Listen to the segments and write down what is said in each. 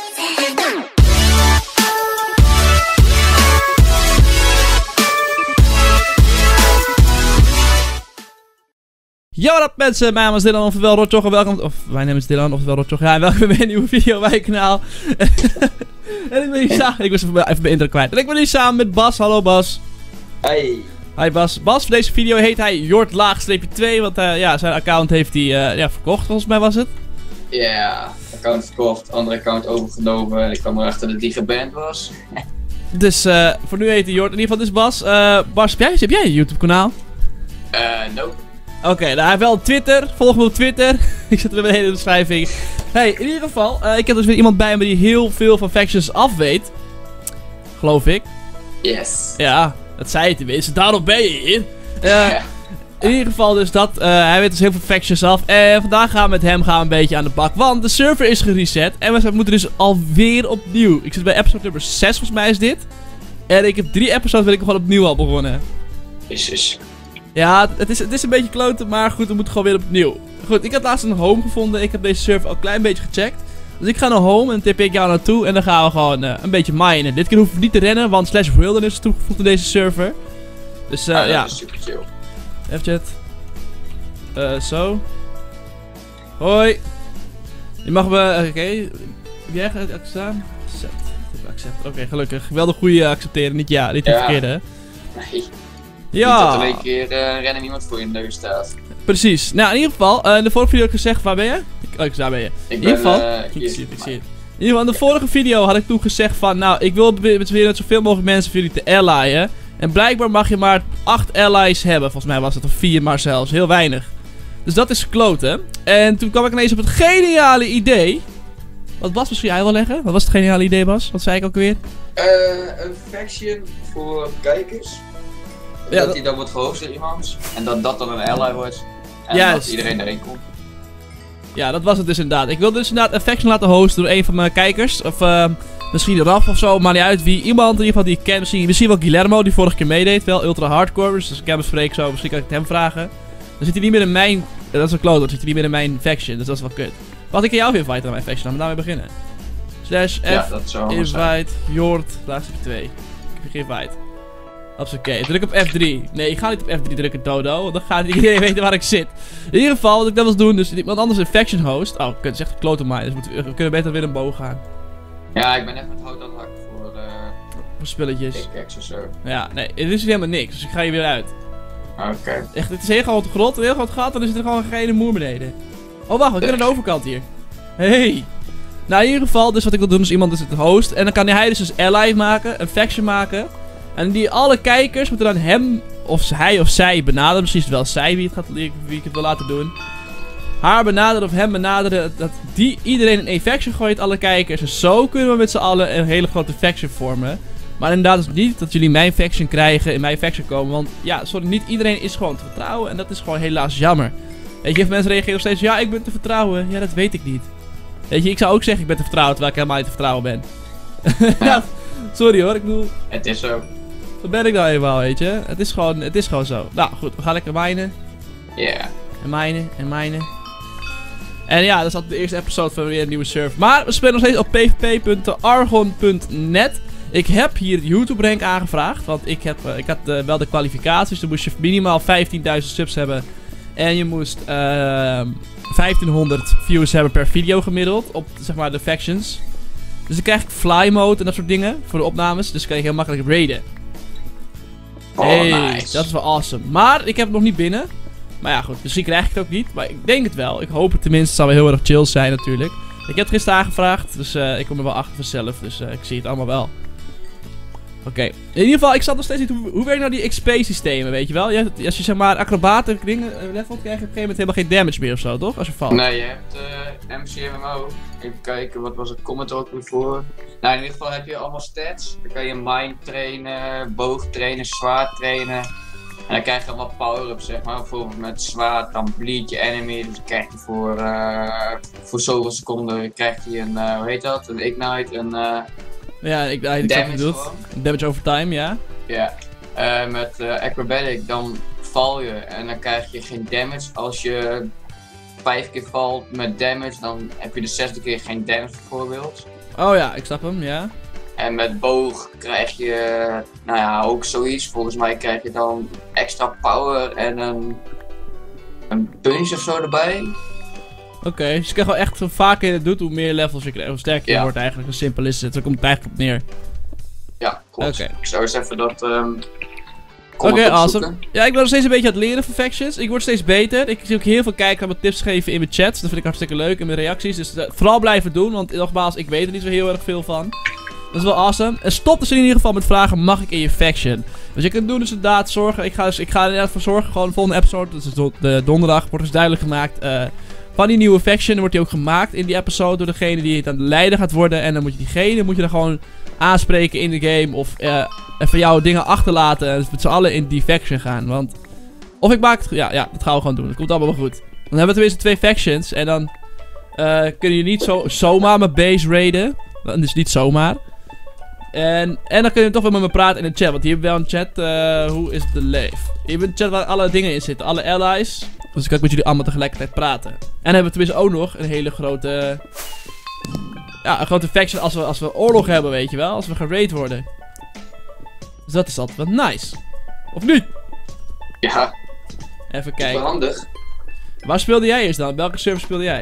Yo, wat up mensen, mijn naam is Dylan, oftewel Rotjoch, welkom, of mijn naam is Dylan, oftewel Rotjoch, ja, welkom bij een nieuwe video op mijn kanaal. En ik ben hier samen, ik was even mijn intro kwijt, en ik ben hier samen met Bas, hallo Bas. Hey. Hi Bas. Bas, voor deze video heet hij Jort_2, want ja, zijn account heeft hij verkocht, volgens mij was het. Ja, account verkocht, andere account overgenomen en ik kwam erachter dat die geband was. Dus voor nu heet hij Jort, in ieder geval dus Bas. Bas, heb jij een YouTube kanaal? Nope. Oké, nou, hij heeft wel Twitter. Volg me op Twitter. Ik zet er weer in de beschrijving. Hey, in ieder geval, ik heb dus weer iemand bij me die heel veel van Factions af weet. Geloof ik. Yes. Ja, dat zei je tenminste. Daarom ben je hier. Ja. In ieder geval dus dat. Hij weet dus heel veel Factions af. En vandaag gaan we met hem een beetje aan de bak. Want de server is gereset. En we moeten dus alweer opnieuw. Ik zit bij episode nummer 6, volgens mij is dit. En ik heb 3 episodes waar ik gewoon opnieuw al begonnen. Jezus. Ja, het is een beetje kloten, maar goed, we moeten gewoon weer opnieuw. Goed, ik had laatst een home gevonden. Ik heb deze server al een klein beetje gecheckt. Dus ik ga naar home en tip ik jou naartoe. En dan gaan we gewoon een beetje minen. Dit keer hoeven we niet te rennen, want Slash Wilderness is toegevoegd in deze server. Dus ja. Dat is super chill. Even chat. Zo. Hoi. Je mag me... Oké. Heb jij gedaan? Accept. Oké, gelukkig. Wel de goede accepteren, niet ja. Niet de verkeerde, hè? Nee. Ja. Niet dat er een keer rennen iemand voor je neus staat. Precies. Nou, in ieder geval, in de vorige video heb ik gezegd, waar ben je? Daar ben je. In ieder geval, ik zie het. In ieder geval, in de vorige video had ik toen gezegd van, nou, ik wil proberen met zoveel mogelijk mensen voor jullie te allyen. En blijkbaar mag je maar 8 allies hebben. Volgens mij was het of 4 maar zelfs. Heel weinig. Dus dat is kloten. En toen kwam ik ineens op het geniale idee. Wat Bas misschien jij wil leggen? Wat was het geniale idee, Bas? Wat zei ik ook weer? Een faction voor kijkers. Ja, dat die dan wordt gehost door iemand. En dat dat dan een ally wordt. En dat iedereen erin komt. Ja, dat was het dus inderdaad. Ik wilde dus inderdaad een faction laten hosten door een van mijn kijkers. Of misschien Raf of zo, maar niet uit wie. Iemand in ieder geval die ik ken. Misschien wel Guillermo, die vorige keer meedeed. Wel ultra hardcore, dus als ik hem bespreek zo, misschien kan ik het hem vragen. Dan zit hij niet meer in mijn... Dat is een kloot, dan zit hij niet meer in mijn faction, dus dat is wel kut. Wat ik kan jou weer inviten aan mijn faction, dan moeten we daarmee beginnen. /F, ja, dat zou invite, Jort, laatste 2. Ik heb geen invite. Dat is oké. Druk op F3. Nee, ik ga niet op F3 drukken, Dodo. Want dan gaat niet iedereen weten waar ik zit. In ieder geval, wat ik dat was doen, dus iemand anders een faction host. Oh, kut, het is echt een klote mij. Dus we kunnen beter weer een boog gaan. Ja, ik ben even het hout aan het hakken voor spulletjes. pickaxe of zo. Ja, nee, het is helemaal niks. Dus ik ga hier weer uit. Oké. Echt, het is een heel groot grot, een heel groot gat. En er zit er gewoon geen moer beneden. Oh, wacht, we kunnen aan de overkant hier. Hey. Nou, in ieder geval, dus wat ik wil doen is iemand is het host. En dan kan hij dus ally maken, een faction maken. En die alle kijkers moeten dan hem of hij of zij benaderen. Misschien is het wel zij wie ik het wil laten doen. Haar benaderen of hem benaderen. Dat die iedereen in één faction gooit, alle kijkers. En zo kunnen we met z'n allen een hele grote faction vormen. Maar inderdaad is niet dat jullie mijn faction krijgen, in mijn faction komen. Want ja, sorry, niet iedereen is gewoon te vertrouwen. En dat is gewoon helaas jammer. Weet je, mensen reageren nog steeds, ja, ik ben te vertrouwen. Ja, dat weet ik niet. Weet je, ik zou ook zeggen, ik ben te vertrouwen, terwijl ik helemaal niet te vertrouwen ben. Ja, sorry hoor, ik bedoel... Het is zo. Dat ben ik nou eenmaal, weet je. Het is gewoon zo. Nou, goed, we gaan lekker minen. Ja. Yeah. En minen, en minen. En ja, dat is altijd de eerste episode van weer een nieuwe server. Maar we spelen nog steeds op pvp.argon.net. Ik heb hier YouTube rank aangevraagd. Want ik had wel de kwalificaties. Dan moest je minimaal 15.000 subs hebben. En je moest 1500 views hebben per video gemiddeld. Op zeg maar de factions. Dus dan krijg ik fly mode en dat soort dingen. Voor de opnames. Dus dan kan je heel makkelijk raiden. Oh, hey, nice. Dat is wel awesome. Maar ik heb het nog niet binnen. Maar ja, goed. Misschien krijg ik het ook niet. Maar ik denk het wel. Ik hoop het tenminste. Het zal wel heel erg chill zijn natuurlijk. Ik heb het gisteren aangevraagd. Dus ik kom er wel achter vanzelf. Dus ik zie het allemaal wel. Oké. In ieder geval, ik zat nog steeds niet... Hoe werkt nou die XP-systemen, weet je wel? Als je zeg maar acrobaten dingen levelt, krijg je op een gegeven moment helemaal geen damage meer of zo, toch? Als je valt. Nee, je hebt MCMMO. Even kijken, wat was het comment ook weer voor? Nou, in ieder geval heb je allemaal stats. Dan kan je mine trainen, boog trainen, zwaard trainen. En dan krijg je allemaal power-ups, zeg maar. Bijvoorbeeld met zwaard, dan bleed je enemy. Dus dan krijg je voor zoveel seconden krijg je een, hoe heet dat? Een ignite, ja, ik snap wat je bedoelt. Damage over time, ja. Ja. Met acrobatic, dan val je en dan krijg je geen damage. Als je 5 keer valt met damage, dan heb je de 6e keer geen damage bijvoorbeeld. Oh ja, ik snap hem, ja. En met boog krijg je, nou ja, ook zoiets. Volgens mij krijg je dan extra power en een punch of zo erbij. Oké, dus je krijgt wel echt, hoe vaker je het doet, hoe meer levels je krijgt, hoe sterker je wordt eigenlijk. Zo simpel is het, daar komt het eigenlijk op neer. Ja, klopt. Oké. Ik zou eens even dat Oké, awesome. Ja, ik ben nog steeds een beetje aan het leren van factions. Ik word steeds beter. Ik zie ook heel veel kijken en wat tips geven in mijn chats. Dat vind ik hartstikke leuk in mijn reacties. Dus vooral blijven doen, want nogmaals, ik weet er niet zo heel erg veel van. Dat is wel awesome. En stop dus in ieder geval met vragen, mag ik in je faction? Dus je kunt doen dus inderdaad zorgen. Ik ga er inderdaad voor zorgen, gewoon de volgende episode, dat is de donderdag, wordt dus duidelijk gemaakt van die nieuwe faction. Dan wordt die ook gemaakt in die episode door degene die het aan het leiden gaat worden. En dan moet je diegene dan gewoon aanspreken in de game of even jouw dingen achterlaten en met z'n allen in die faction gaan. Want of ik maak het, ja, dat gaan we gewoon doen. Dat komt allemaal wel goed. Dan hebben we tenminste 2 factions en dan kun je niet zomaar mijn base raiden. Dat is niet zomaar. En dan kun je toch wel met me praten in de chat. Want hier hebben we wel een chat. Hoe is de leef? Hier hebben een chat waar alle dingen in zitten. Alle allies. Dus dan kan ik met jullie allemaal tegelijkertijd praten. En dan hebben we tenminste ook nog een hele grote... Ja, een grote faction als we oorlog hebben, weet je wel. Als we geraid worden. Dus dat is altijd wel nice. Of niet? Ja. Even kijken. Handig. Waar speelde jij eerst dan? Welke server speelde jij?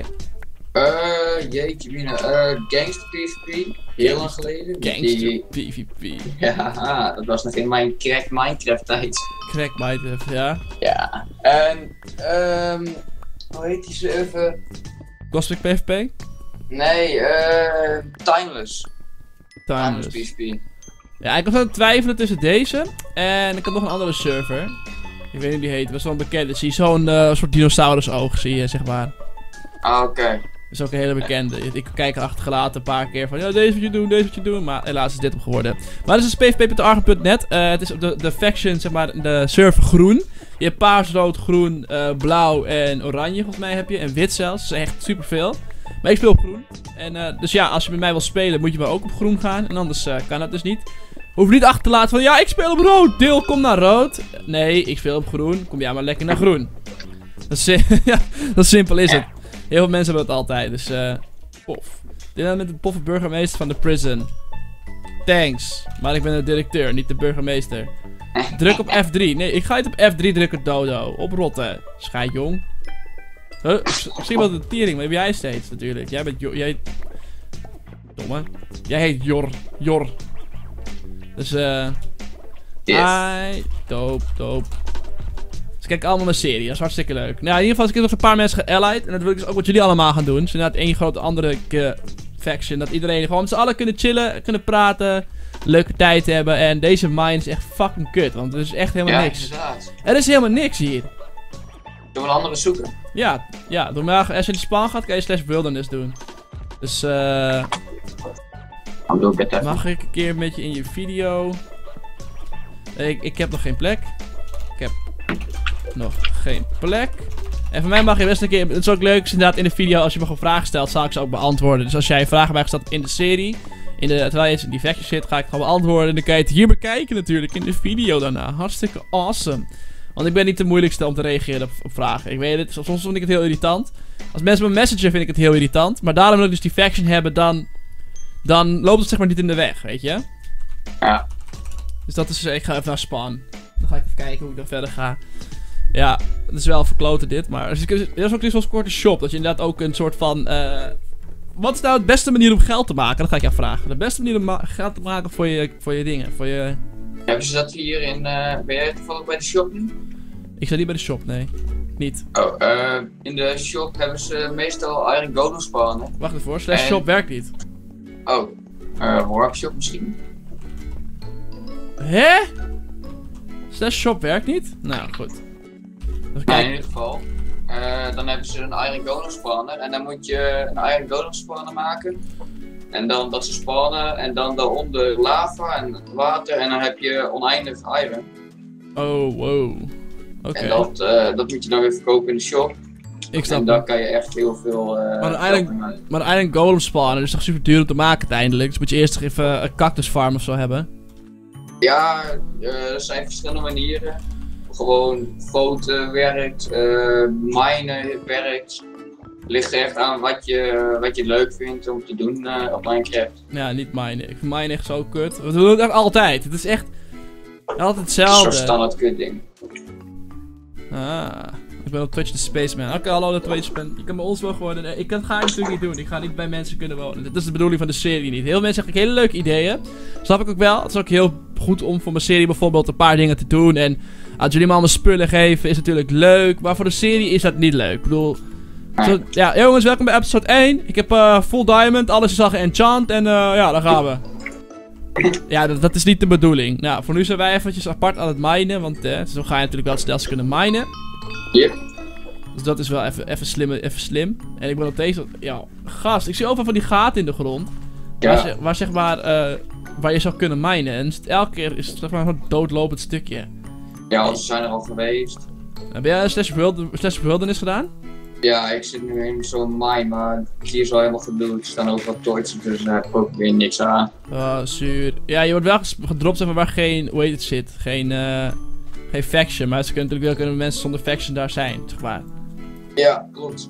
Jeetje mina. Gangster PvP. Heel lang geleden. Gangster PvP. Ja, dat was nog in mijn crack Minecraft tijd. Crack Minecraft, ja. Ja. En, hoe heet die server? Cosmic PvP? Nee, Timeless. Timeless PvP. Ja, ik was aan het twijfelen tussen deze en ik had nog een andere server. Ik weet niet hoe die heet, het was wel een bekende. Zie je zo'n soort dinosaurus oog, zie je, zeg maar. Ah, oké. Dat is ook een hele bekende. Ik kijk er achtergelaten een paar keer van, ja, deze moet je doen, deze moet je doen. Maar helaas is dit hem geworden. Maar het is pvp.argen.net. Het is de faction, zeg maar, de server groen. Je hebt paars, rood, groen, blauw en oranje, volgens mij heb je. En wit zelfs, dat is echt superveel. Maar ik speel op groen. En dus ja, als je met mij wil spelen, moet je maar ook op groen gaan. En anders kan dat dus niet. Hoef niet achter te laten van, ja, ik speel op rood. Deel, kom naar rood. Nee, ik speel op groen. Kom jij maar lekker naar groen. Ja, dat simpel is het. Heel veel mensen hebben dat altijd, dus pof. Dit met de poffe burgemeester van de prison. Thanks, maar ik ben de directeur, niet de burgemeester. Druk op F3. Nee, ik ga niet op F3 drukken, dodo. Oprotten, scheidjong. Misschien wel de tering, maar jij steeds natuurlijk. Jij bent jij... Domme. Jij heet Jor. Dus Yes. Hi, doop. Dus kijk allemaal mijn serie, dat is hartstikke leuk. Nou, in ieder geval, ik heb nog een paar mensen geallied. En dat wil ik dus ook wat jullie allemaal gaan doen. Dus inderdaad één grote andere faction. Dat iedereen gewoon met z'n allen kunnen chillen, kunnen praten. Leuke tijd hebben. En deze mine is echt fucking kut, want er is echt helemaal niks. Inderdaad. Er is helemaal niks hier. Doen we een andere zoeken? Ja, door mij, als je in de spawn gaat, kan je /wilderness doen. Dus mag ik een keer een beetje in je video? Ik heb nog geen plek. En voor mij mag je best een keer, het is ook leuk, is inderdaad in de video, als je me gewoon vragen stelt, zal ik ze ook beantwoorden. Dus als jij vragen bij gesteld in de serie, terwijl je in die faction zit, ga ik gewoon beantwoorden. En dan kan je het hier bekijken natuurlijk, in de video daarna. Hartstikke awesome. Want ik ben niet de moeilijkste om te reageren op vragen. Ik weet het, soms vind ik het heel irritant. Als mensen me messagen vind ik het heel irritant. Maar daarom wil ik dus die faction hebben, dan loopt het zeg maar niet in de weg, weet je? Ja. Dus dat is, ik ga even naar spawn. Dan ga ik even kijken hoe ik dan verder ga. Ja, het is wel verkloten dit, maar er is ook zo'n korte shop. Dat je inderdaad ook een soort van... wat is nou de beste manier om geld te maken? Dat ga ik jou vragen. De beste manier om geld te maken voor je dingen, voor je... Hebben ze dat hier in... ben jij toevallig bij de shop nu? Ik sta niet bij de shop, nee. Niet. Oh, in de shop hebben ze meestal Iron Golem spannen. Wacht even hoor, /shop werkt niet. Oh, warp shop misschien? Hè? /shop werkt niet? Nou, goed. Even kijken. In ieder geval. Dan hebben ze een Iron Golem spawner. En dan moet je een Iron Golem spawner maken. En dan dat ze spawnen. En dan daaronder lava en water. En dan heb je oneindig iron. Oh, wow. Oké. En dat moet je dan weer verkopen in de shop. Ik snap en dan kan je echt heel veel maar een Iron Golem spawner is toch super duur om te maken uiteindelijk. Dus moet je eerst toch even een cactus farm of zo hebben. Ja, er zijn verschillende manieren. Gewoon voten werkt, minen werkt. ligt er echt aan wat je leuk vindt om te doen op Minecraft. Ja, niet minen. Ik vind minen echt zo kut. We doen het echt altijd. Het is echt altijd hetzelfde. Zo'n standaard kut ding. Ik ben op Twitch de Spaceman. Oké, hallo de Twitchman. Je kan bij ons wel gewoon... Dat ga ik natuurlijk niet doen. Ik ga niet bij mensen kunnen wonen. Dit is de bedoeling van de serie niet. Heel veel mensen zeggen hele leuke ideeën. Snap ik ook wel. Het is ook heel goed om voor mijn serie bijvoorbeeld een paar dingen te doen. En als jullie me allemaal spullen geven is natuurlijk leuk. Maar voor de serie is dat niet leuk. Ik bedoel... Ja, jongens, welkom bij episode 1. Ik heb full diamond. Alles is al geënchant. En ja, daar gaan we. Ja, dat is niet de bedoeling. Nou, voor nu zijn wij eventjes apart aan het minen. Want zo ga je natuurlijk wel het snelst kunnen minen. Yep. Dus dat is wel even slim. En ik ben nog steeds... Ja, gast, ik zie overal van die gaten in de grond. Ja. Waar zeg maar... waar je zou kunnen minen. En elke keer is het zeg maar een doodlopend stukje. Ja, want ze zijn er al geweest. Heb jij een slash wilderness gedaan? Ja, ik zit nu in zo'n mine, maar hier is al helemaal gedoe. Er staan ook wat torches, dus daar heb ik ook weer niks aan. Oh, zuur. Ja, je wordt wel gedropt zeg maar, waar geen... Hoe heet het zit? Geen faction, maar ze kunnen natuurlijk wel kunnen mensen zonder faction daar zijn, zeg maar. Ja, klopt.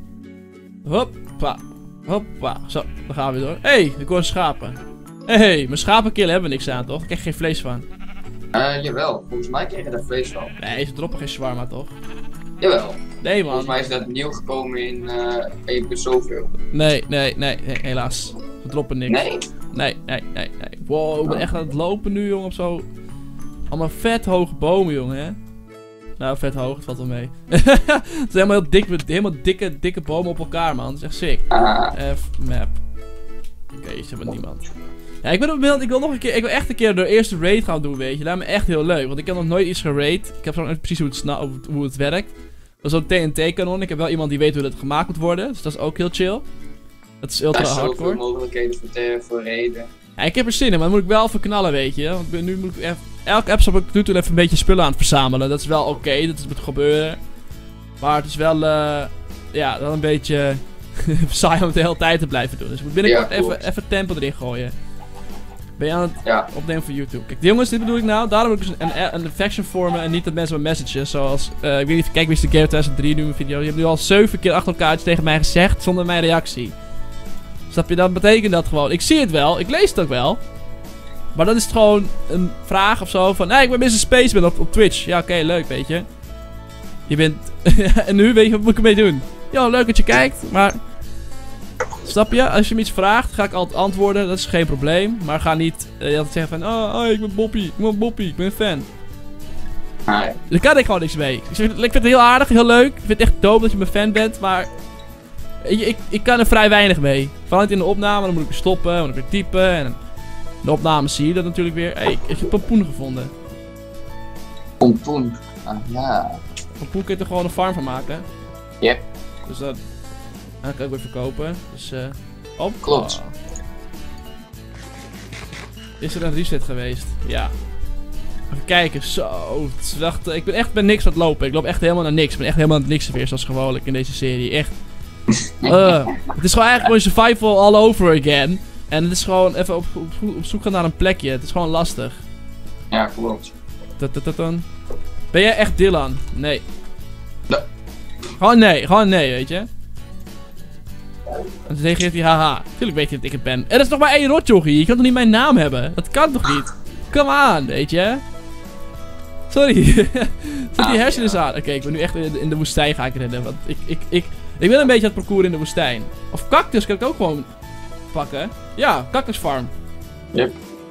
Hoppa. Hoppa. Zo, dan gaan we door. Hé, ik hoor schapen. Hé, mijn schapen killen hebben we niks aan, toch? Ik krijg geen vlees van. Jawel. Volgens mij krijg je daar vlees van. Nee, ze droppen geen shawarma, toch? Jawel. Nee, man. Volgens mij is dat nieuw gekomen in 1 zoveel. Nee, helaas. Ze droppen niks. Nee? Nee. Wow, ik ben echt aan het lopen nu, jongen, op zo... Allemaal vet hoge bomen, jongen, hè? Nou, vet hoog, het valt wel mee. Het zijn helemaal dikke bomen op elkaar, man. Dat is echt sick. F-map. Oké, is helemaal niemand. Ja, ik wil nog een keer, ik wil echt een keer de eerste raid gaan doen, weet je. Lijkt me echt heel leuk, want ik heb nog nooit iets geraid. Ik heb zo niet precies hoe het werkt. Dat is zo'n TNT-kanon. Ik heb wel iemand die weet hoe dat gemaakt moet worden, dus dat is ook heel chill. Dat is ultra hardcore. Er zijn zoveel mogelijkheden voor raiden. Ja, ik heb er zin in, maar dan moet ik wel even knallen, weet je. Want nu moet ik even... Elke episode heb ik nu even een beetje spullen aan het verzamelen. Dat is wel oké, dat moet gebeuren. Maar het is wel, ja, dan een beetje saai om het de hele tijd te blijven doen. Dus ik moet binnenkort even tempo erin gooien. Ben je aan het opnemen voor YouTube? Kijk, jongens, dit bedoel ik nou. Daarom moet ik dus een faction vormen en niet dat mensen met messages. Zoals, ik weet niet, kijk, Mr. Game 2003 nu mijn video. Je hebt nu al 7 keer achter elkaar iets tegen mij gezegd zonder mijn reactie. Snap je, dat betekent dat gewoon. Ik zie het wel, ik lees het ook wel. Maar dan is het gewoon een vraag of zo van... Hey, ik ben Mr. Spaceman op Twitch. Ja, oké, leuk, weet je. Je bent... en nu weet je wat moet ik ermee doen? Ja, leuk dat je kijkt, maar... Snap je? Als je me iets vraagt, ga ik altijd antwoorden. Dat is geen probleem. Maar ga niet altijd zeggen van... Oh, ik ben Boppie. Ik ben een fan. Daar kan ik gewoon niks mee. Ik vind het heel aardig, heel leuk. Ik vind het echt dope dat je mijn fan bent, maar... Ik kan er vrij weinig mee. Vooral niet in de opname, dan moet ik weer stoppen, dan moet ik weer typen en... De opnames zie je dat natuurlijk weer. Hé, ik heb pompoen gevonden. Pompoen? Ja. Pompoen kun je er gewoon een farm van maken. Yep. Dus dat kan ik ook weer verkopen. Dus klopt. Is er een reset geweest? Ja. Even kijken. Zo. Wacht, ik ben echt bij niks aan het lopen. Ik loop echt helemaal naar niks. Ik ben echt helemaal naar niks weer zoals gewoonlijk in deze serie. Echt. Het is gewoon eigenlijk gewoon survival all over again. En het is gewoon even op zoek gaan naar een plekje. Het is gewoon lastig. Ja, klopt. Ben jij echt Dylan? Nee. Nee. Gewoon nee, weet je. En dan reageert hij, haha. Tuurlijk weet je dat ik het ben. Er is nog maar 1 rotjochie. Je kan toch niet mijn naam hebben? Dat kan toch niet? Come on, weet je. Sorry. Zet die hersenen aan. Oké, ik ben nu echt in de woestijn ga ik rennen. Want ik ben een beetje aan het parcours in de woestijn. Of cactus kan ik ook gewoon... pakken. Ja, cactus farm. Yep.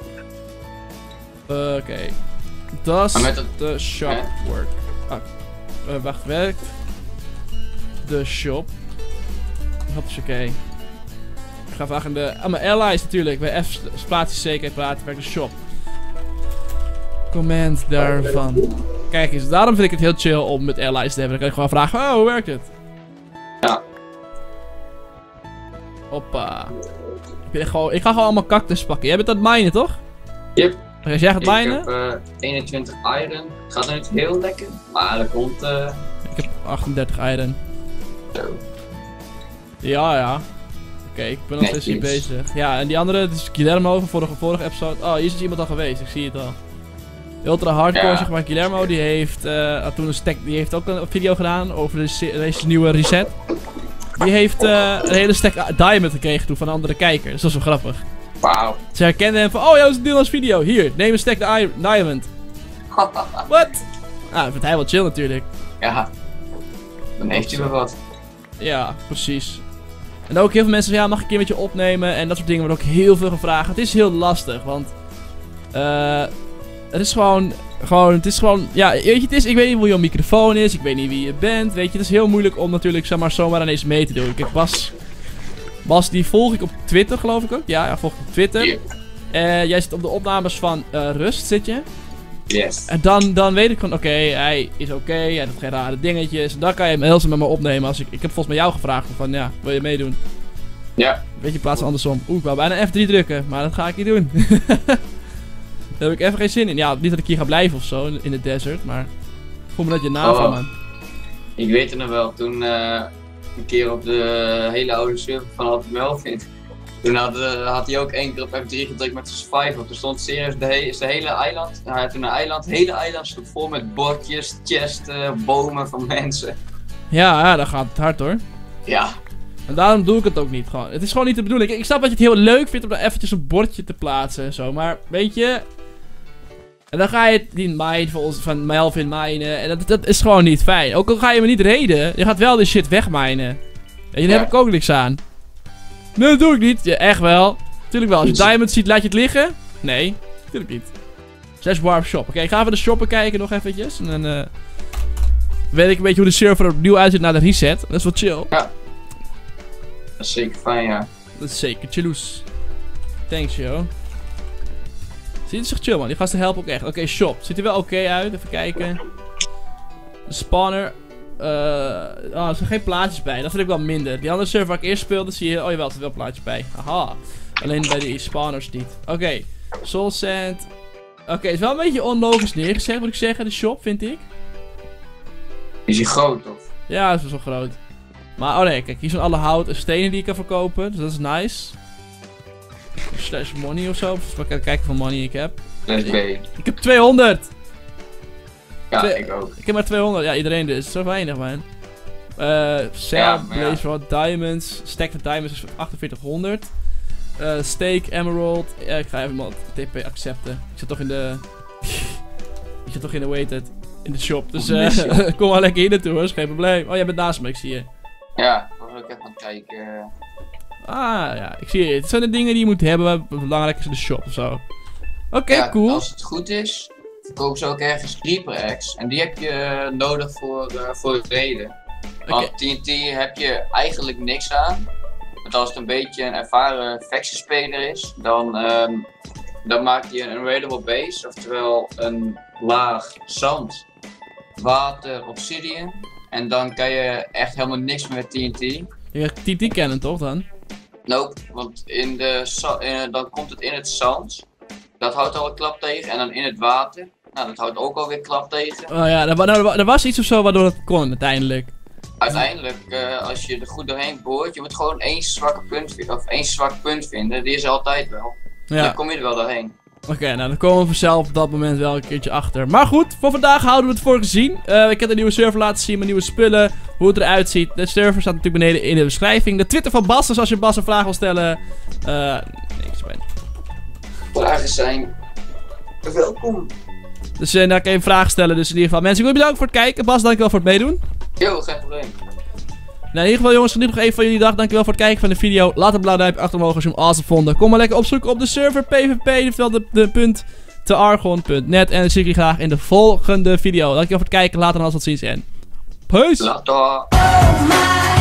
Oké. Does the shop work? Wacht, werkt de shop? Dat is oké. Ik ga vragen aan mijn allies natuurlijk. Bij F spatie zeker praten, werkt de shop. Command daarvan. Kijk eens, daarom vind ik het heel chill om met allies te hebben. Dan kan ik gewoon vragen, oh, hoe werkt het? Ja. Hoppa. Ik ga gewoon allemaal cactus pakken. Jij bent aan het minen, toch? Yep. Als jij gaat minen? Ik heb 21 iron. Het gaat niet heel lekker, maar er komt... Ik heb 38 iron. Zo. Ja. Oké, ik ben nog steeds hier bezig. Ja, en die andere, dat is Guillermo van vorige episode. Oh, hier is iemand al geweest, ik zie het al. Ultra hardcore, zeg maar. Guillermo, die heeft toen die heeft ook een video gedaan over deze nieuwe reset. Die heeft een hele stack diamond gekregen toen van een andere kijker. Dus dat is wel grappig. Wauw. Ze herkenden hem van, oh ja, dat is een deel als video. Hier, neem een stack diamond. What? Ah, dat vindt hij wel chill natuurlijk. Ja. Dan heeft hij wel wat. Ja, precies. En ook heel veel mensen zeggen, ja, mag ik een keer met je opnemen? En dat soort dingen worden ook heel veel gevraagd. Het is heel lastig, want... het is gewoon, ja, weet je, het is, ik weet niet hoe jouw microfoon is, ik weet niet wie je bent, weet je, het is heel moeilijk om natuurlijk, zeg maar, zomaar ineens mee te doen. Kijk, Bas, die volg ik op Twitter, geloof ik ook, ja, volg ik op Twitter. Jij zit op de opnames van Rust, zit je? Yes. En dan weet ik gewoon, oké, hij is oké, hij doet geen rare dingetjes, en dan kan je hem heel snel met me opnemen als ik heb volgens mij jou gevraagd van, ja, wil je meedoen? Ja. Weet je, in plaats van andersom. Ik wou bijna F3 drukken, maar dat ga ik niet doen. Daar heb ik even geen zin in. Ja, niet dat ik hier ga blijven of zo in de desert, maar gewoon dat je naam van man. Ik weet het nog wel, toen een keer op de hele oude server van Altijd Melvin. Toen had hij ook één keer op F3 gedrukt met zijn survival. Toen stond serieus de hele eiland. Hij had toen het hele eiland stond vol met bordjes, chesten, bomen van mensen. Ja, dat gaat hard hoor. Ja. En daarom doe ik het ook niet gewoon. Het is gewoon niet de bedoeling. Ik snap dat je het heel leuk vindt om daar eventjes een bordje te plaatsen en zo. Maar weet je... En dan ga je die mine van Melvin minen. En dat is gewoon niet fijn. Ook al ga je me niet raiden. Je gaat wel die shit wegminen. En daar heb ik ook niks aan. Nee, dat doe ik niet. Ja, echt wel. Tuurlijk wel. Als je diamond ziet, laat je het liggen? Nee, natuurlijk niet. 6 warp shop. Oké, ik ga even de shoppen kijken nog eventjes. En dan weet ik een beetje hoe de server er opnieuw uitziet na de reset. Dat is wel chill. Ja. Dat is zeker fijn, ja. Dat is zeker chilloes. Thanks, yo. Ziet het zich chill, man. Die gasten helpen ook echt. Oké, shop. Ziet er wel oké uit. Even kijken. De spawner. Er zijn geen plaatjes bij. Dat vind ik wel minder. Die andere server waar ik eerst speelde, zie je... Oh jawel, er zijn wel plaatjes bij. Haha. Alleen bij die spawners niet. Oké. Soul Sand. Oké, is wel een beetje onlogisch neergezet, moet ik zeggen. De shop, vind ik. Is die groot, of? Ja, dat is wel groot. Maar, oh nee, kijk. Hier zijn alle hout en stenen die ik kan verkopen. Dus dat is nice. Slash money of zo. Even kijken hoeveel money ik heb. Ik heb 200! Ja, ik ook. Ik heb maar 200. Ja, iedereen dus. Zo weinig, man. Cell, Ja, Blaze Rod, Diamonds. Stack van Diamonds is 4800. Steak, Emerald. Ja, ik ga even maar TP accepten. Ik zit toch in de... ik zit toch in de waited. In de shop. Dus kom maar lekker hier naartoe hoor. Is geen probleem. Oh, jij bent naast me. Ik zie je. Ja, ik wil ook even aan het kijken. Ah, ja. Ik zie je. Het zijn de dingen die je moet hebben. Wat belangrijk is in de shop of zo. Oké, Ja, cool. als het goed is, verkopen ze ook ergens Creeper Eggs. En die heb je nodig voor reden. Want TNT heb je eigenlijk niks aan. Want als het een beetje een ervaren faction-speler is, dan maakt hij een raidable base. Oftewel een laag zand, water, obsidian. En dan kan je echt helemaal niks meer met TNT. Je gaat TNT kennen toch dan? Nope, want dan komt het in het zand. Dat houdt al een klap tegen. En dan in het water. Nou, dat houdt ook alweer klap tegen. Oh ja, er was iets of zo waardoor het kon uiteindelijk. Uiteindelijk, als je er goed doorheen boort, je moet gewoon één zwak punt vinden. Die is er altijd wel. Ja. Dan kom je er wel doorheen. Oké, nou dan komen we vanzelf op dat moment wel een keertje achter. Maar goed, voor vandaag houden we het voor gezien. Ik heb de nieuwe server laten zien, mijn nieuwe spullen, hoe het eruit ziet. De server staat natuurlijk beneden in de beschrijving. De Twitter van Bas, dus als je Bas een vraag wil stellen. Niks bij. Vragen zijn welkom. Dus dan kan je een vraag stellen. Dus in ieder geval, mensen, ik wil je bedanken voor het kijken. Bas, dankjewel voor het meedoen. Yo, geen probleem. Nou, in ieder geval jongens, geniet nog even van jullie dag. Dankjewel voor het kijken van de video. Laat een blauw duimpje achter omhoog als je hem awesome vond. Kom maar lekker opzoeken op de server PvP. Oftewel de punt te argon.net. En dan zie ik jullie graag in de volgende video. Dankjewel voor het kijken. Later dan als wat ziens en peace. Later.